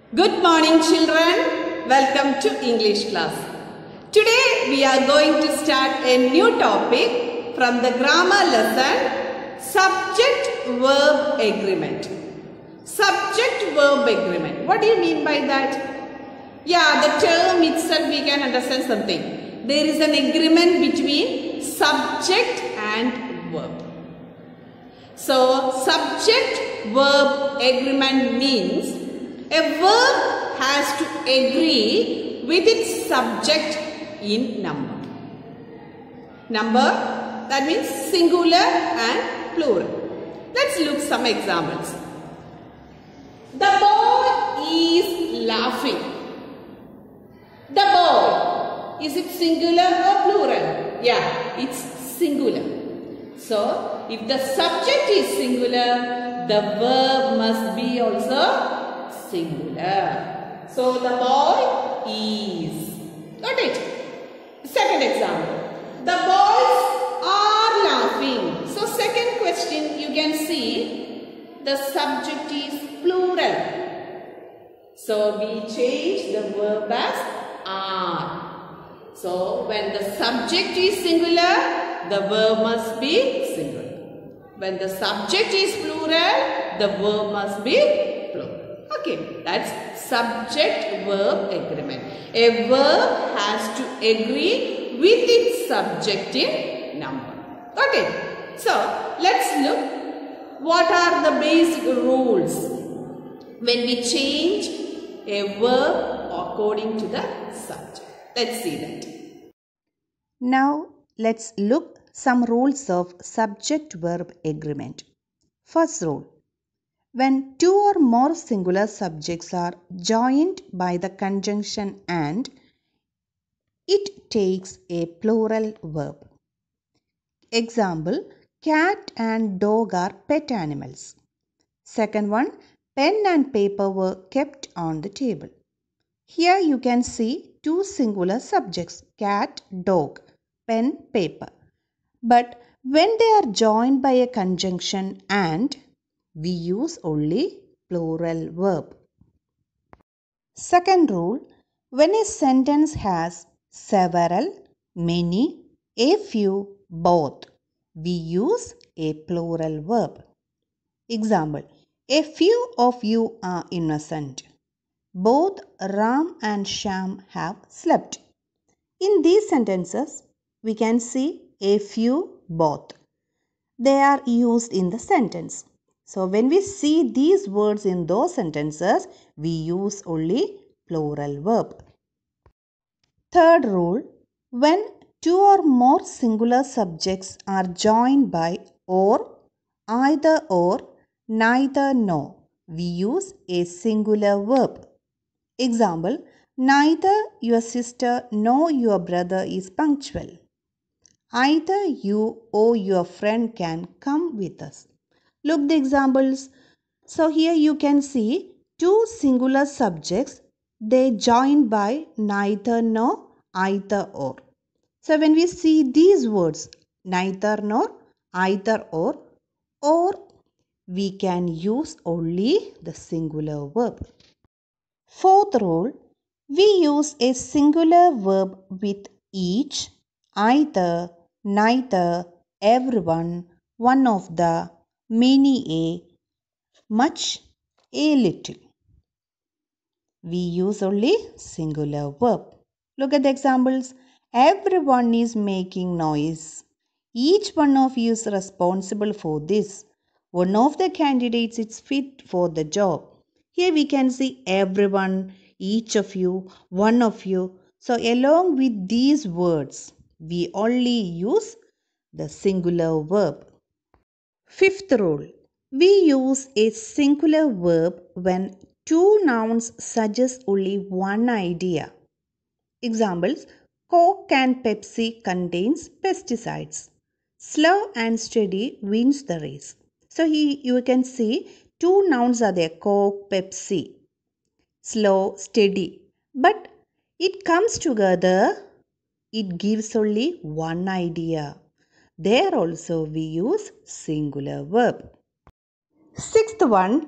Good morning children, welcome to English class. Today we are going to start a new topic from the grammar lesson, subject-verb agreement. Subject-verb agreement, what do you mean by that? Yeah, the term itself we can understand something. There is an agreement between subject and verb. So, subject-verb agreement means a verb has to agree with its subject in number. Number, that means singular and plural. Let's look some examples. The boy is laughing. The boy, is it singular or plural? Yeah, it's singular. So, if the subject is singular, the verb must be also singular. So, the boy is. Got it? Second example. The boys are laughing. So, second question you can see the subject is plural. So, we change the verb as are. So, when the subject is singular, the verb must be singular. When the subject is plural, the verb must be plural. Okay, that's subject-verb agreement. A verb has to agree with its subject in number. Got it? So, let's look what are the basic rules when we change a verb according to the subject. Let's see that. Now, let's look some rules of subject-verb agreement. First rule. When two or more singular subjects are joined by the conjunction and, it takes a plural verb. Example, cat and dog are pet animals. Second one, pen and paper were kept on the table. Here you can see two singular subjects, cat, dog, pen, paper. But when they are joined by a conjunction and, we use only plural verb. Second rule, when a sentence has several, many, a few, both, we use a plural verb. Example, a few of you are innocent. Both Ram and Sham have slept. In these sentences, we can see a few, both. They are used in the sentence. So, when we see these words in those sentences, we use only plural verb. Third rule, when two or more singular subjects are joined by or, either or, neither nor, we use a singular verb. Example, neither your sister nor your brother is punctual. Either you or your friend can come with us. Look the examples. So here you can see two singular subjects. They join by neither nor, either or. So when we see these words, neither nor, either or we can use only the singular verb. Fourth rule, we use a singular verb with each, either, neither, everyone, one of the, many a, much, a little. We use only singular verb. Look at the examples. Everyone is making noise. Each one of you is responsible for this. One of the candidates is fit for the job. Here we can see everyone, each of you, one of you. So along with these words, we only use the singular verb. Fifth rule. We use a singular verb when two nouns suggest only one idea. Examples, Coke and Pepsi contains pesticides. Slow and steady wins the race. So here you can see two nouns are there, Coke, Pepsi. Slow, steady. But it comes together, it gives only one idea. There also we use singular verb. Sixth one,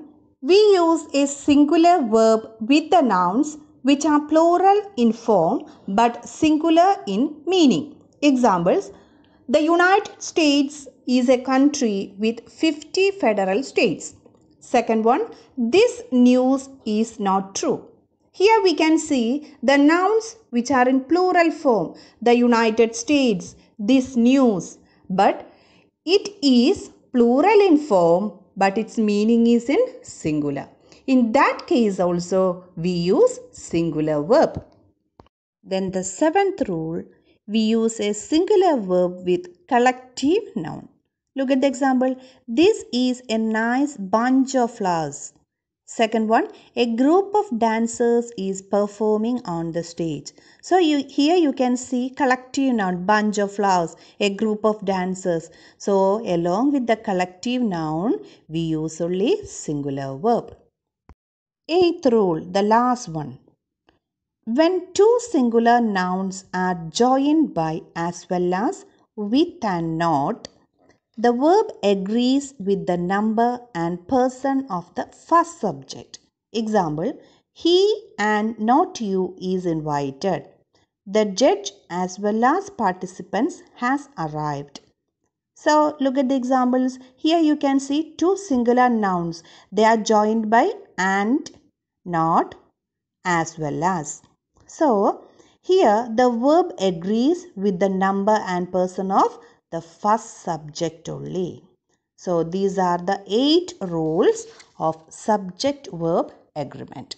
We use a singular verb with the nouns which are plural in form but singular in meaning. Examples: the United States is a country with 50 federal states. Second one, this news is not true. Here we can see the nouns which are in plural form, the United States, this news, but it is plural in form but its meaning is in singular. In that case also we use singular verb. Then the seventh rule, we use a singular verb with collective noun. Look at the example. This is a nice bunch of flowers. Second one, a group of dancers is performing on the stage. So here you can see collective noun, bunch of flowers, a group of dancers. So along with the collective noun, we use only singular verb. Eighth rule, the last one. When two singular nouns are joined by as well as with and not, the verb agrees with the number and person of the first subject. Example, he and not you is invited. The judge as well as participants has arrived. So look at the examples. Here you can see two singular nouns. They are joined by and, not, as well as. So here the verb agrees with the number and person of the first subject only. So these are the 8 rules of subject-verb agreement.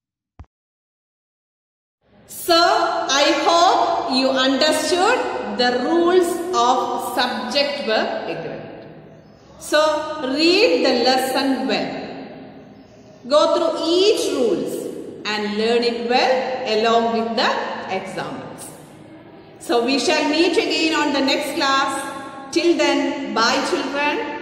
So I hope you understood the rules of subject-verb agreement. So read the lesson well. Go through each rules and learn it well along with the examples. So we shall meet again on the next class. Till then, bye children.